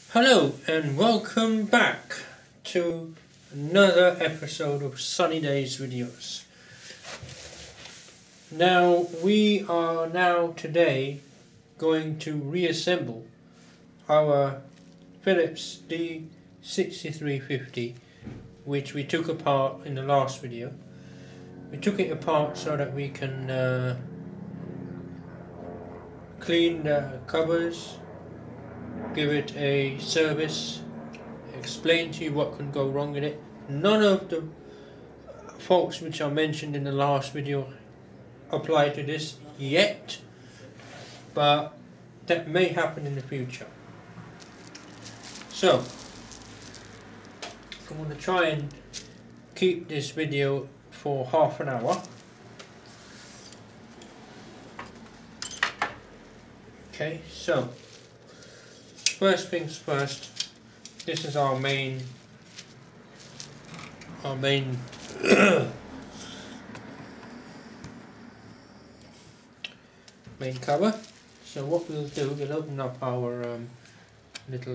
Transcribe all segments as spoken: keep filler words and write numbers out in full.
Hello and welcome back to another episode of Sunny Days Videos. Now we are now today going to reassemble our Philips D sixty-three fifty, which we took apart in the last video. We took it apart so that we can uh, clean the covers, give it a service, explain to you what can go wrong in it. None of the faults which I mentioned in the last video apply to this yet, but that may happen in the future. So I'm going to try and keep this video for half an hour. Okay, so first things first, this is our main our main main cover. So what we'll do, we'll open up our um, little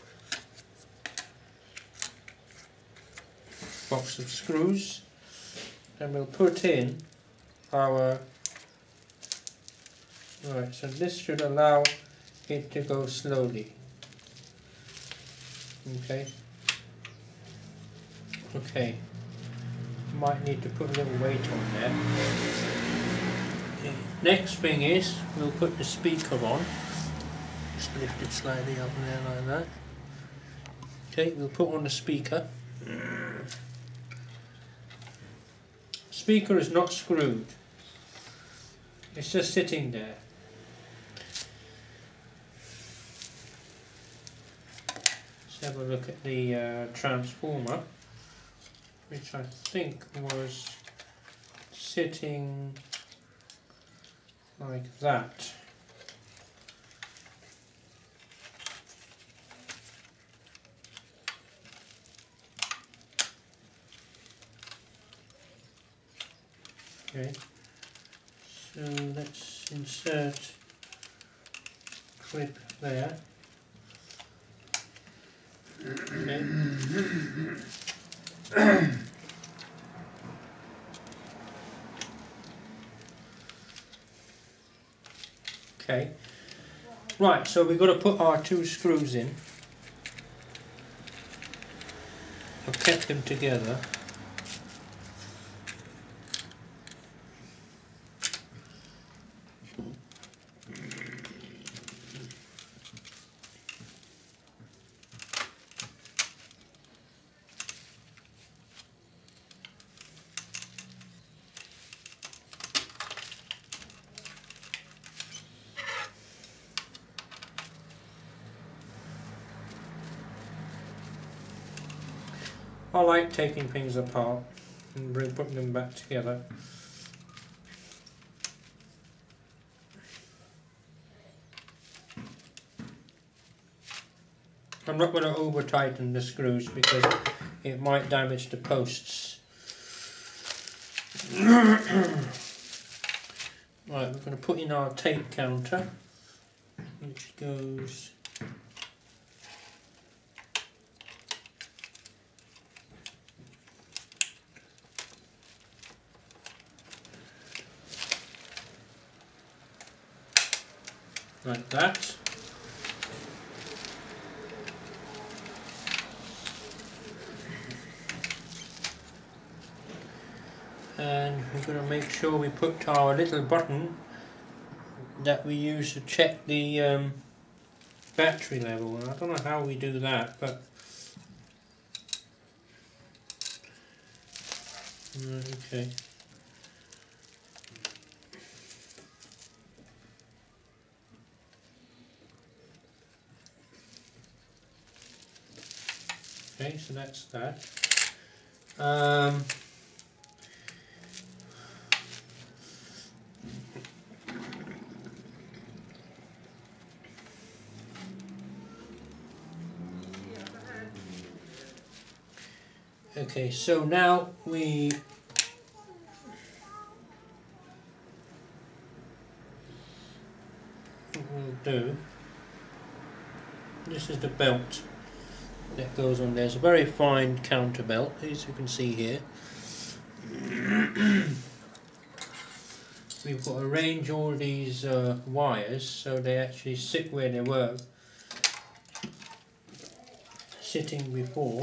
box of screws, and we'll put in our, right, so this should allow it to go slowly. Okay. Okay. Might need to put a little weight on there. Okay. Next thing is we'll put the speaker on. Just lift it slightly up and there like that. Okay, we'll put on the speaker. Speaker is not screwed. It's just sitting there. Have a look at the uh, transformer, which I think was sitting like that. Okay, so let's insert clip there. Okay. Okay. Right, so we've got to put our two screws in. I've kept them together. I like taking things apart and putting them back together. I'm not going to over tighten the screws because it might damage the posts. Right, we're going to put in our tape counter, which goes like that. And we're going to make sure we put our little button that we use to check the um, battery level. And I don't know how we do that, but okay. Okay, so that's that. Um, okay, so now we what we'll do this is the belt that goes on there. It's a very fine counter belt, as you can see here. We've got to arrange all these uh, wires so they actually sit where they were sitting before.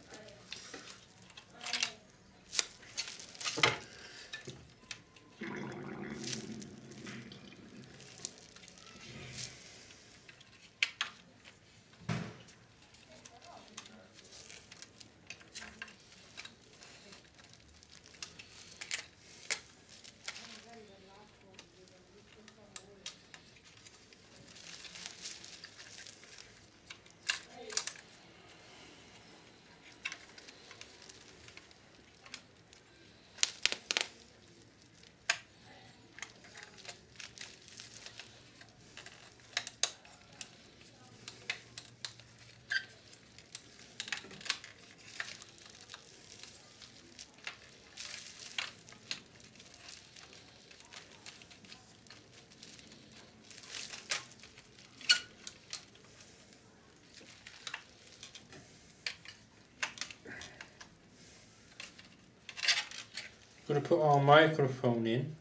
Going to put our microphone in.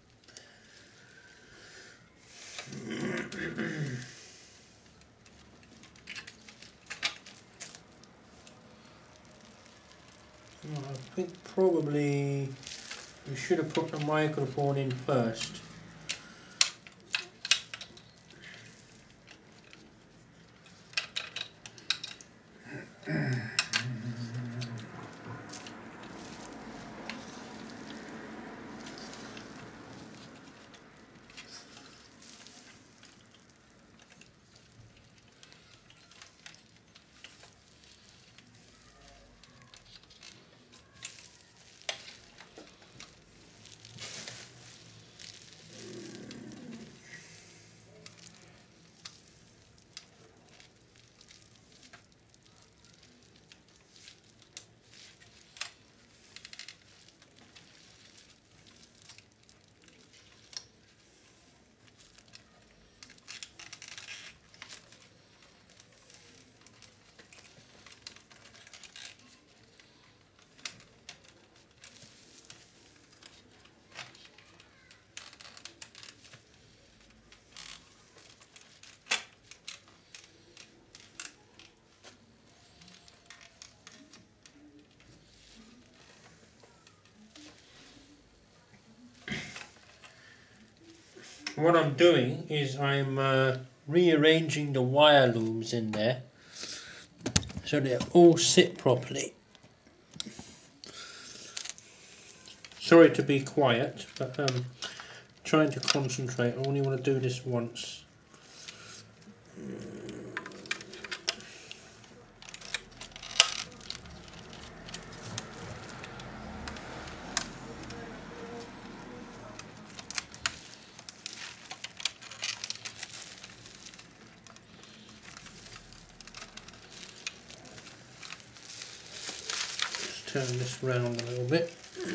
I think probably we should have put the microphone in first. What I'm doing is I'm uh, rearranging the wire looms in there so they all sit properly. Sorry to be quiet, but um, trying to concentrate. I only want to do this once. Turn this round a little bit.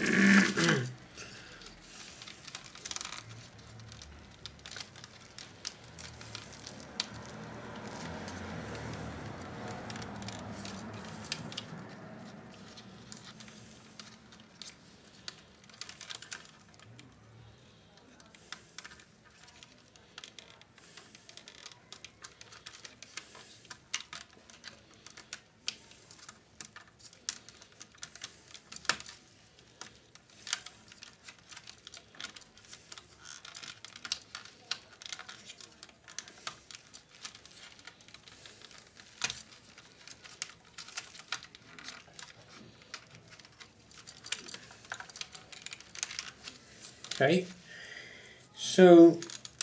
Okay, so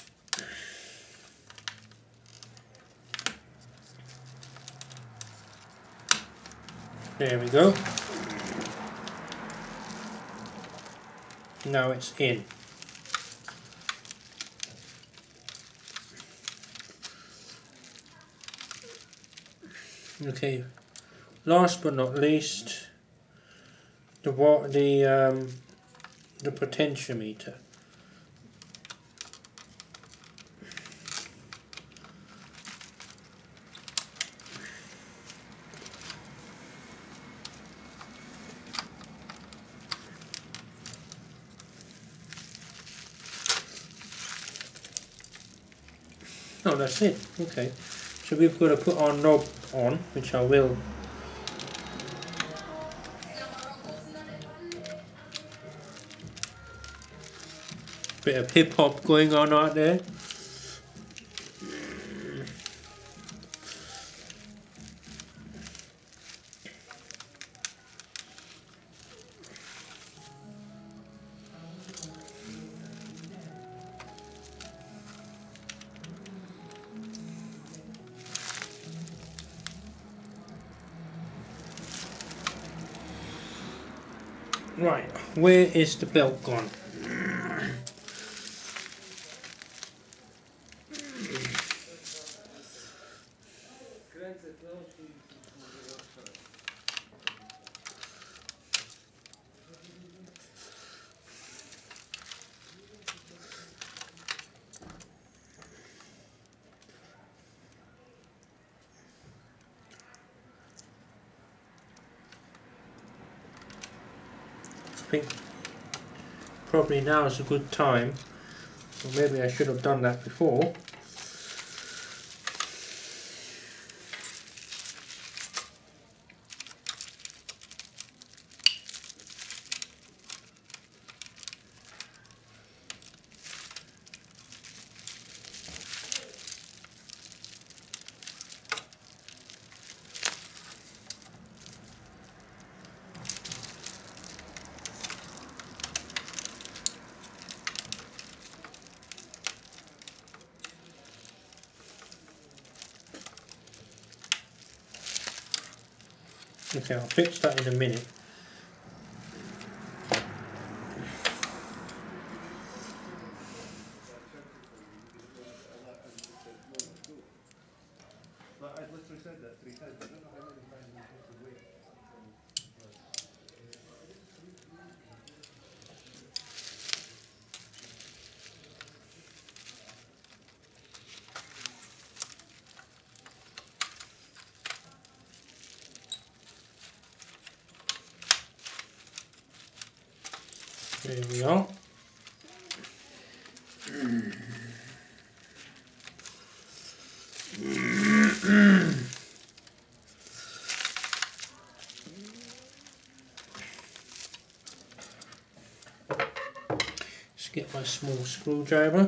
there we go. Now it's in. Okay, last but not least, the what the um, the potentiometer. Oh, that's it. Okay. So we've got to put our knob on, which I will. Bit of hip hop going on out there. Right, where is the belt gone? I think probably now is a good time, or maybe I should have done that before. Okay, I'll fix that in a minute. There we are. Let's get my small screwdriver.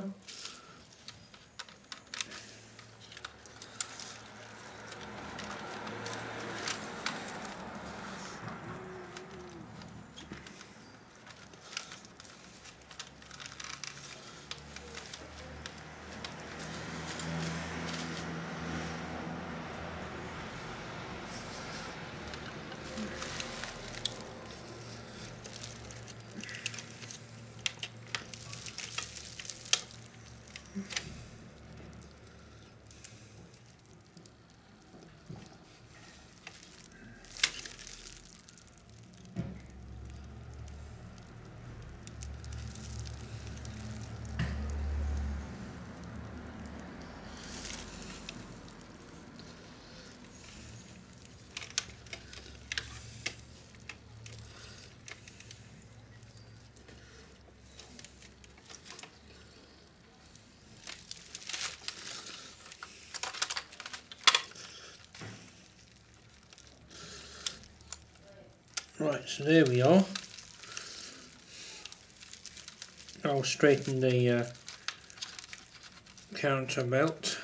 Right, so there we are. I'll straighten the uh, counter belt.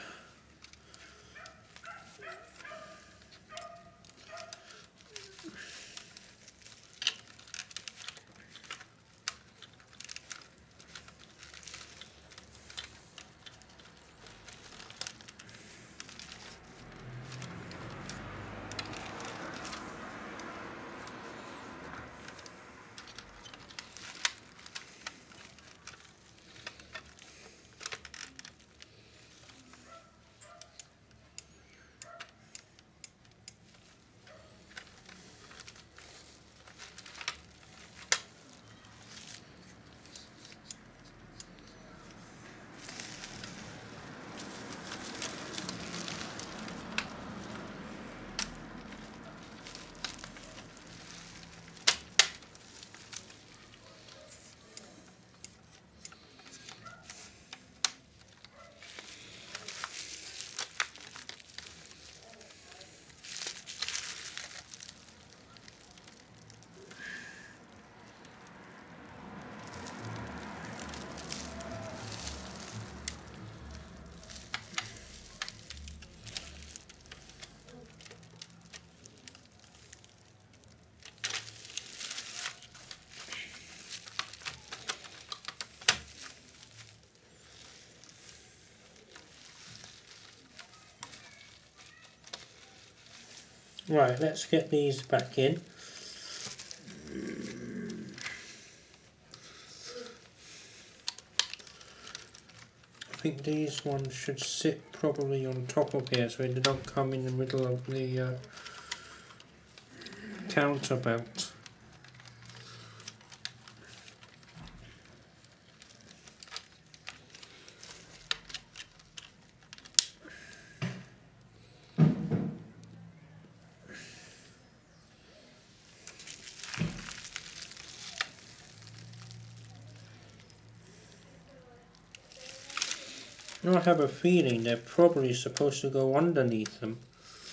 Right, let's get these back in. I think these ones should sit probably on top of here so they don't come in the middle of the uh, counterbelt. Now I have a feeling they're probably supposed to go underneath them.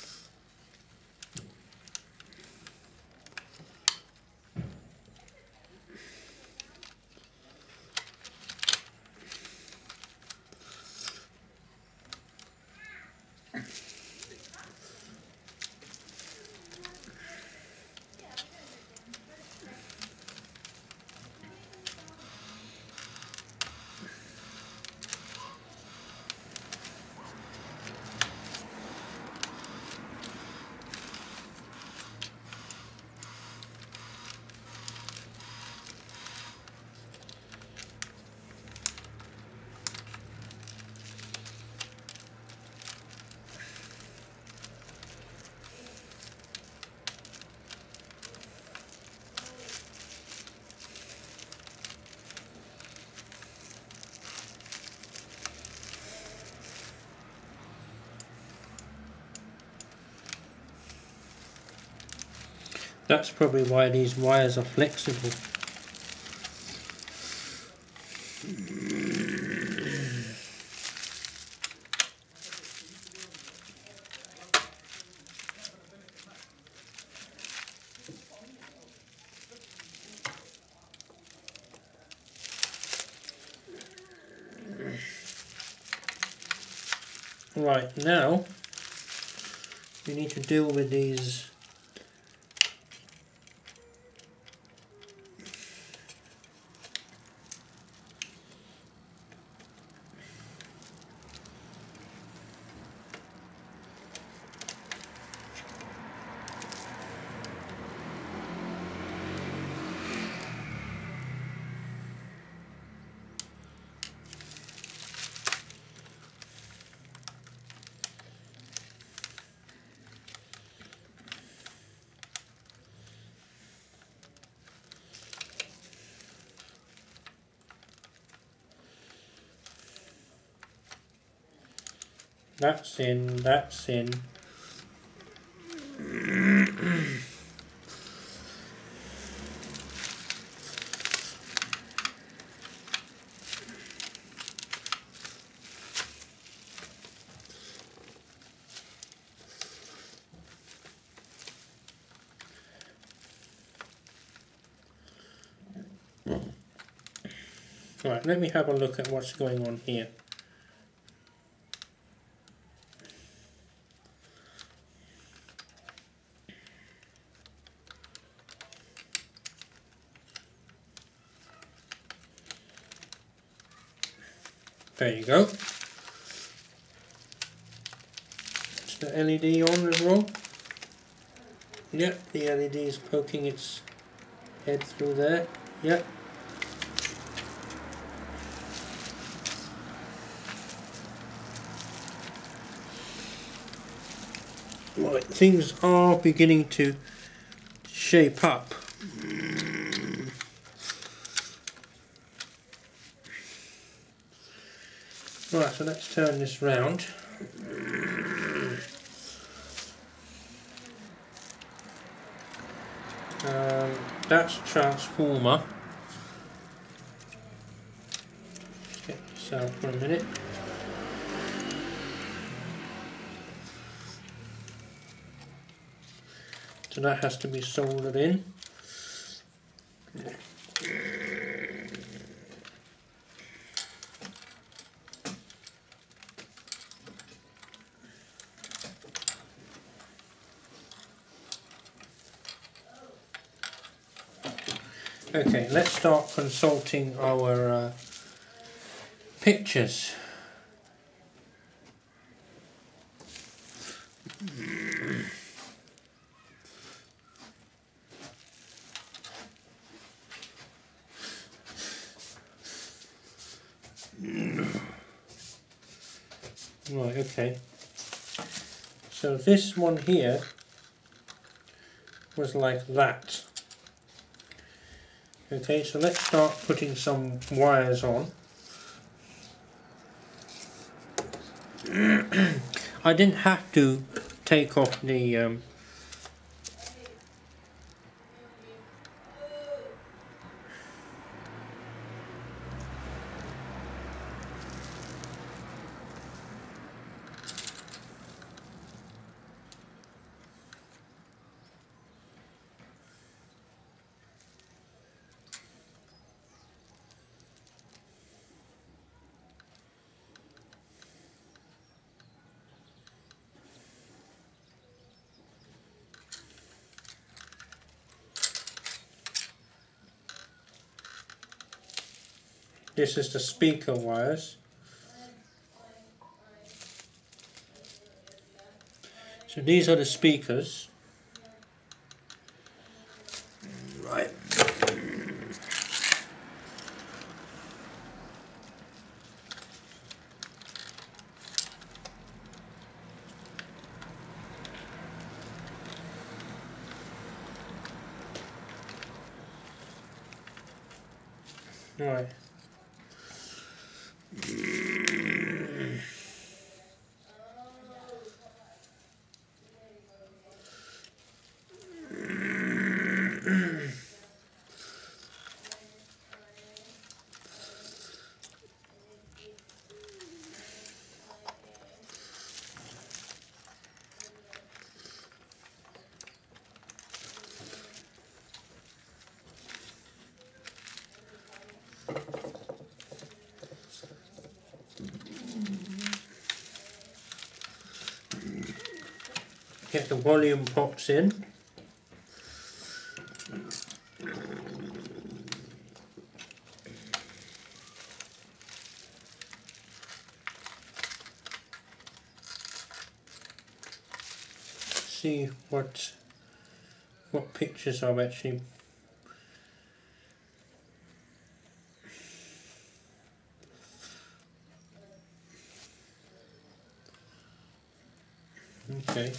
That's probably why these wires are flexible. Right, now we need to deal with these that's in, that's in. Right, let me have a look at what's going on here. There you go. Is the L E D on as well? Yep, the L E D is poking its head through there. Yep. Right, things are beginning to shape up. Right, so let's turn this round. Um, that's a transformer. Check this out for a minute. So that has to be soldered in. Okay, let's start consulting our uh, pictures. Right, okay. So this one here was like that. Okay, so let's start putting some wires on. I didn't have to take off the um, this is the speaker wires. So these are the speakers. Right. Right. Get the volume pots in. See what what pictures I've actually okay.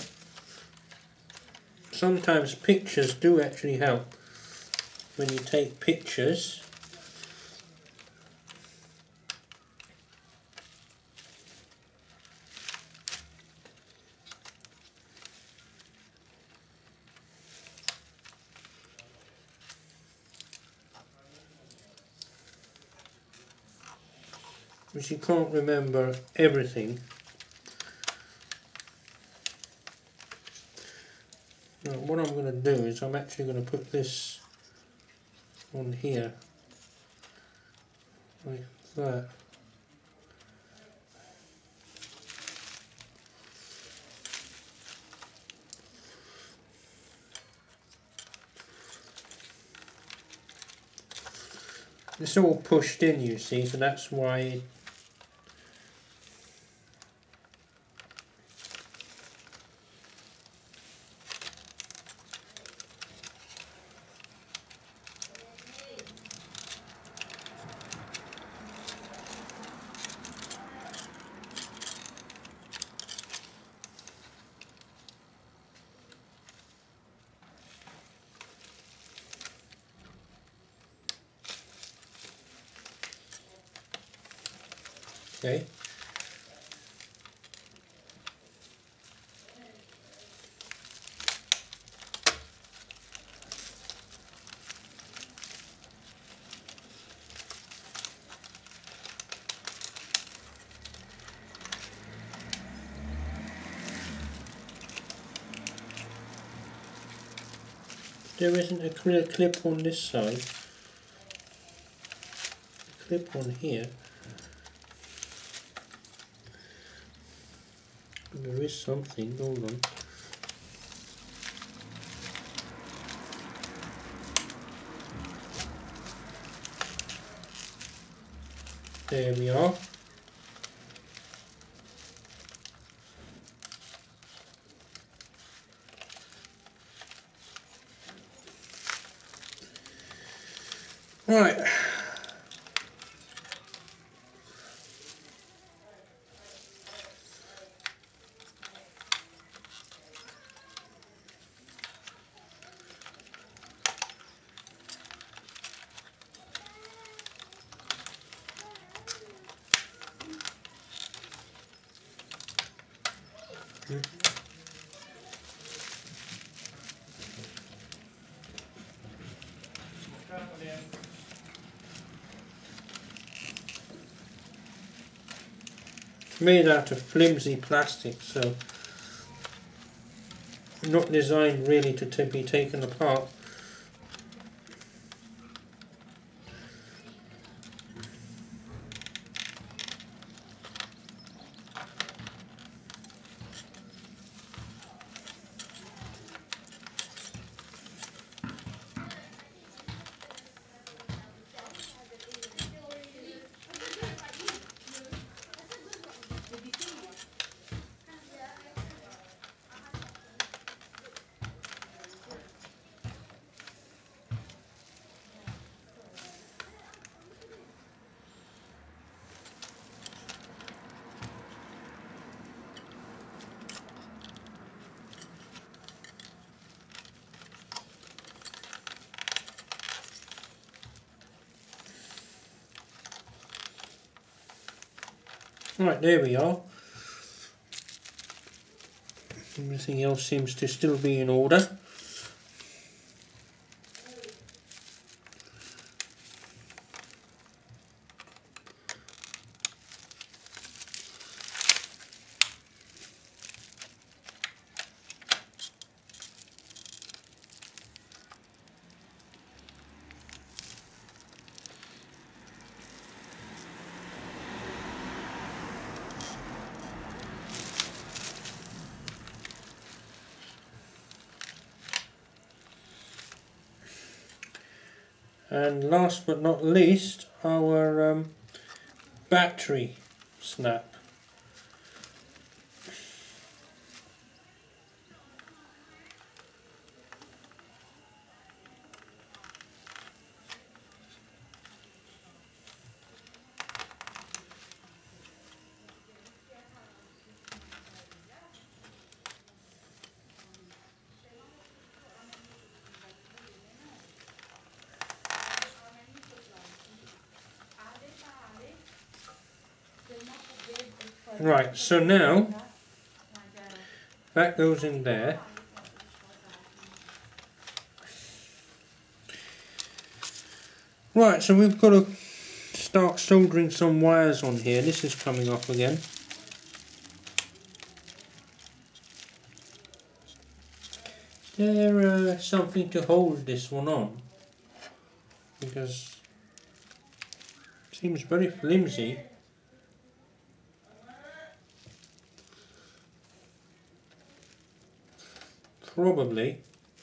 Sometimes pictures do actually help when you take pictures. Because you can't remember everything. Now, what I'm going to do is I'm actually going to put this on here, like that. It's all pushed in, you see, so that's why it okay. There isn't a clear clip on this side. A clip on here. There is something, hold on. There we are. Right. It's made out of flimsy plastic, so not designed really to t be taken apart. Right, there we are. Everything else seems to still be in order. And last but not least, our um, battery snap. Right, so now that goes in there. Right, so we've got to start soldering some wires on here. This is coming off again. Is there uh, something to hold this one on? Because it seems very flimsy. Probably.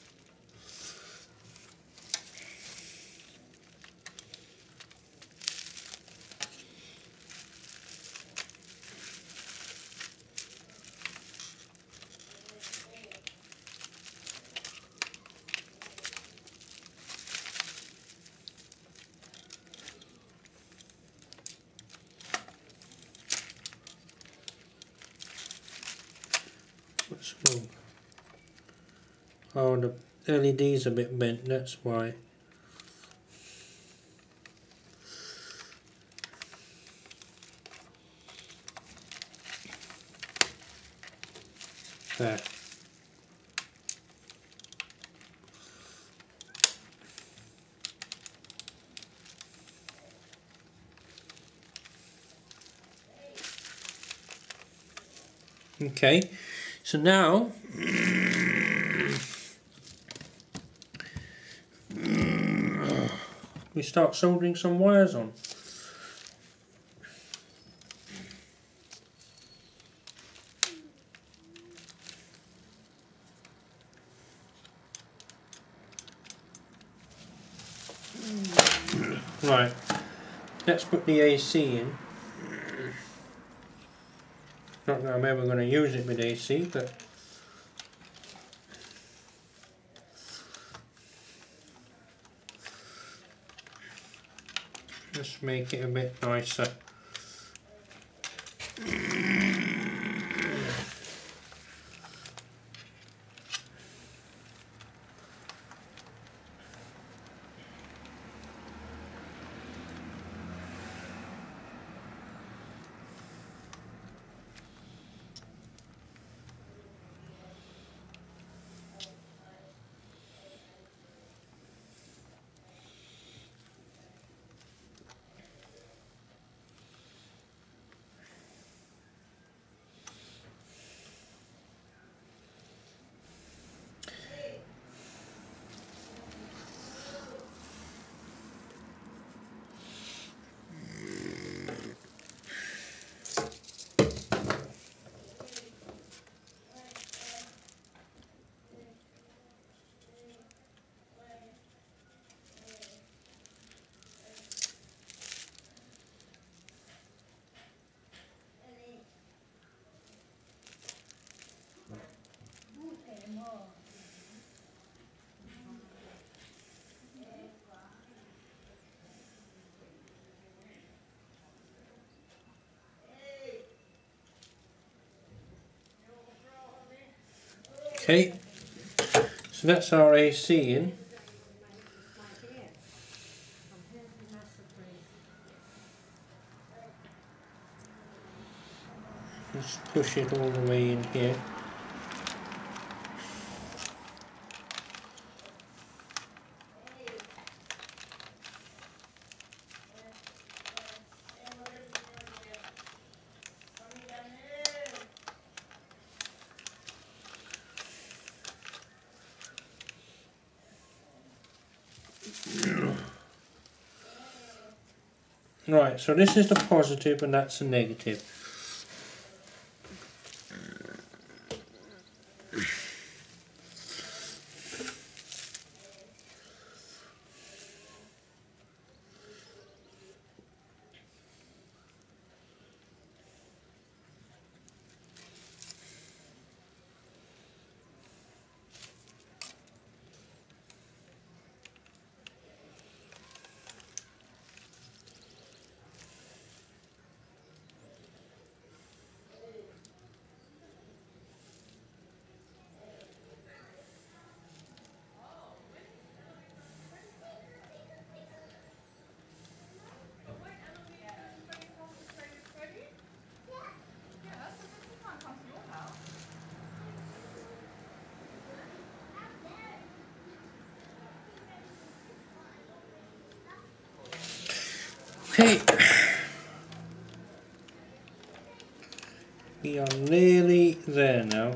What's wrong? Oh, the L E D's a bit bent, that's why. There. Okay, so now we start soldering some wires on. Right, let's put the A C in. Not that I'm ever going to use it with A C, but just make it a bit nicer. Okay, so that's our A C in. Just push it all the way in here. Right, so this is the positive and that's the negative. Okay, we are nearly there now.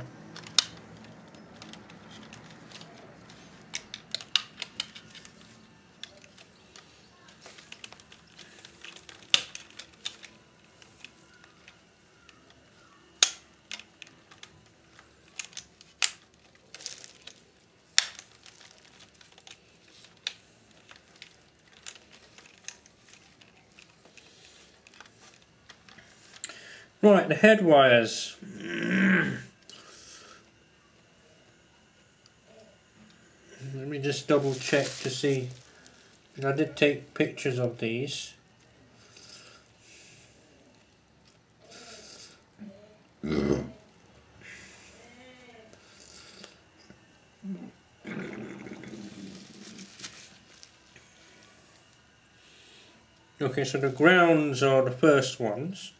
Right, the head wires. Let me just double check to see. I did take pictures of these. Okay, so the grounds are the first ones.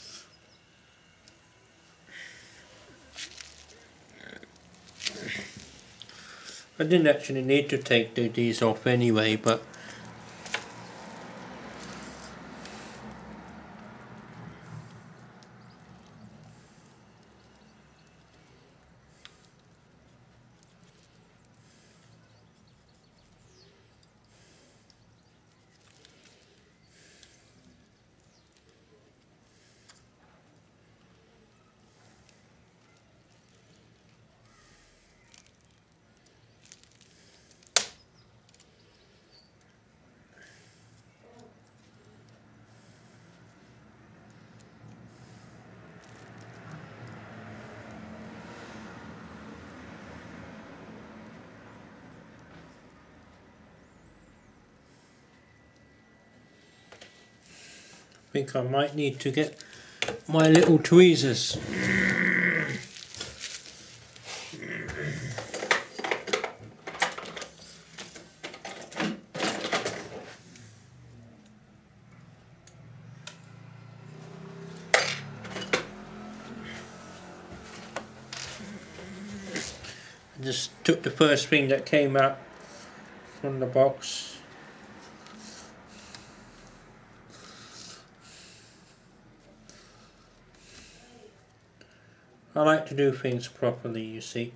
I didn't actually need to take the, these off anyway, but I think I might need to get my little tweezers. Just took the first thing that came out from the box. I like to do things properly, you see.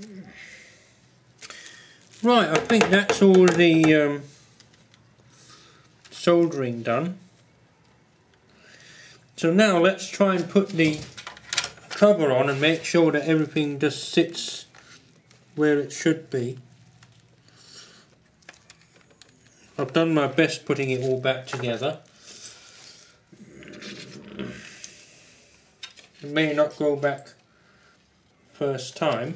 Right, I think that's all the um, soldering done. So now let's try and put the cover on and make sure that everything just sits where it should be. I've done my best putting it all back together. It may not go back first time.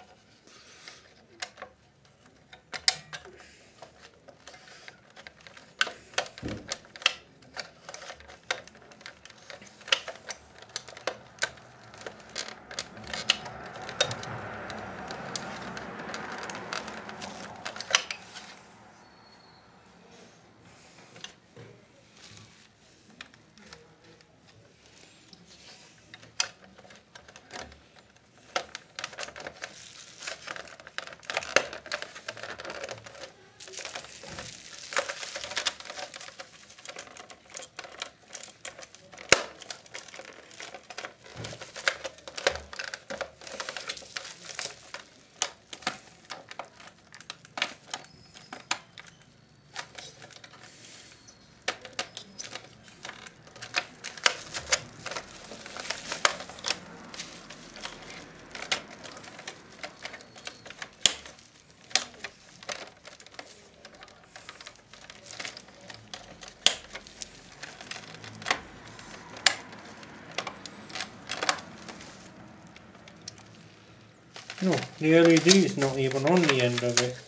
No, the L E D is not even on the end of it.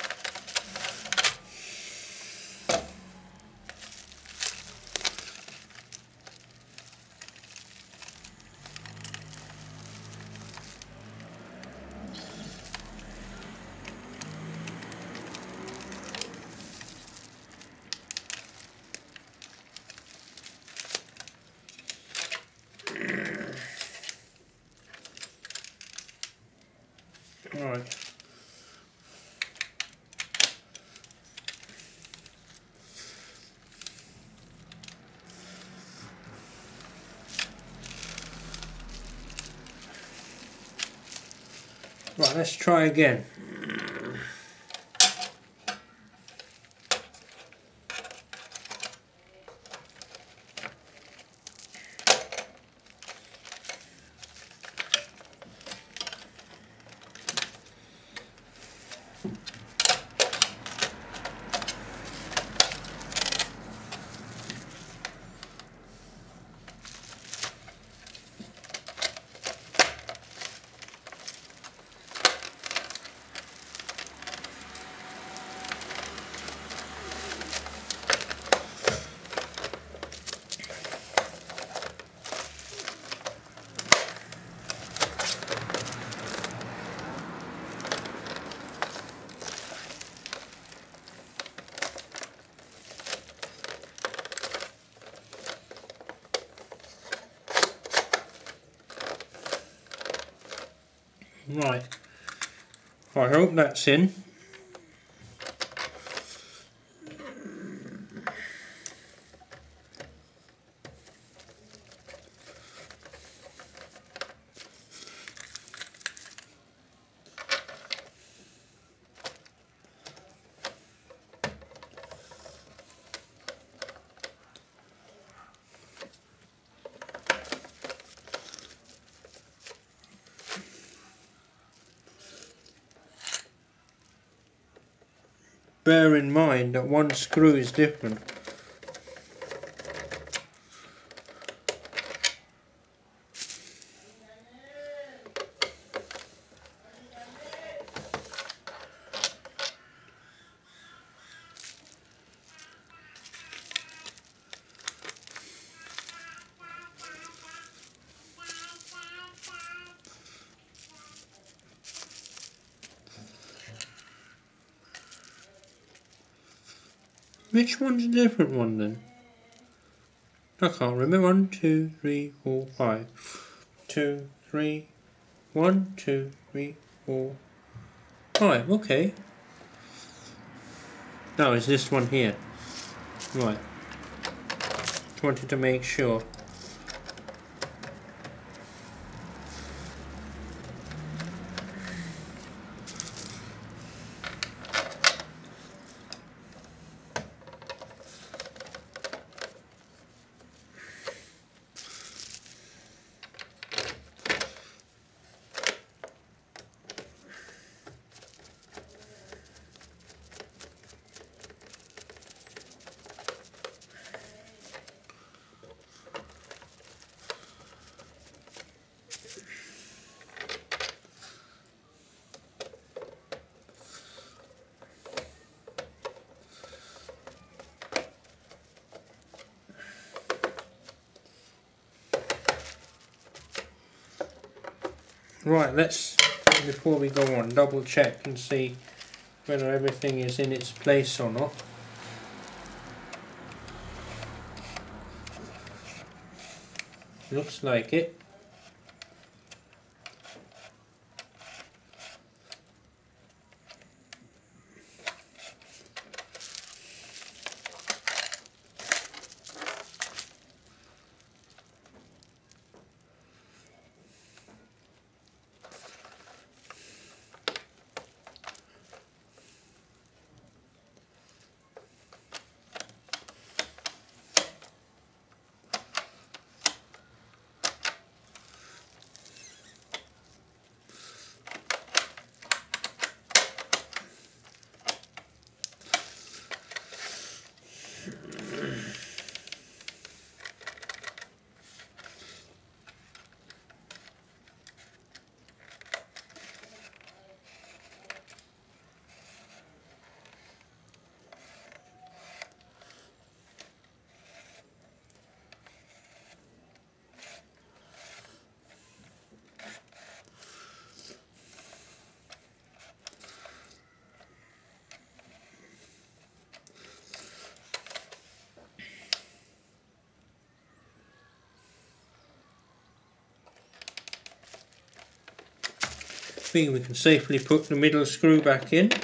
Right. Right, let's try again. Right, I hope that's in. Bear in mind that one screw is different. Which one's a different one then? I can't remember. One, two, three, four, five. Two, three, one, two, three, four, five. Okay. No, it's this one here. Right. Just wanted to make sure. Right, let's, before we go on, double check and see whether everything is in its place or not. Looks like it. I think we can safely put the middle screw back in.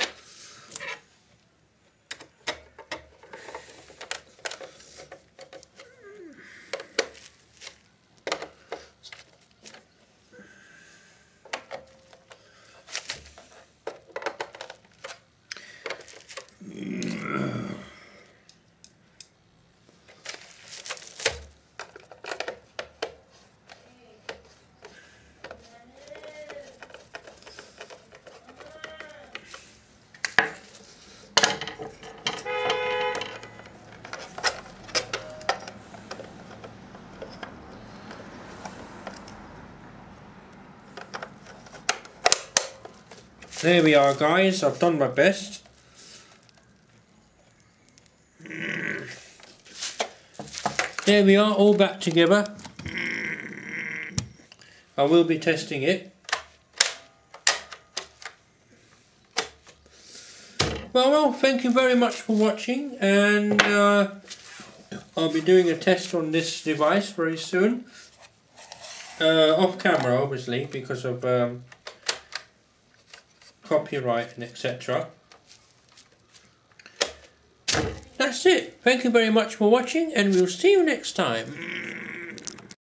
There we are, guys, I've done my best. There we are, all back together. I will be testing it. Well, well, thank you very much for watching, and uh, I'll be doing a test on this device very soon. Uh, off camera, obviously, because of um, copyright and et cetera. That's it. Thank you very much for watching, and we'll see you next time.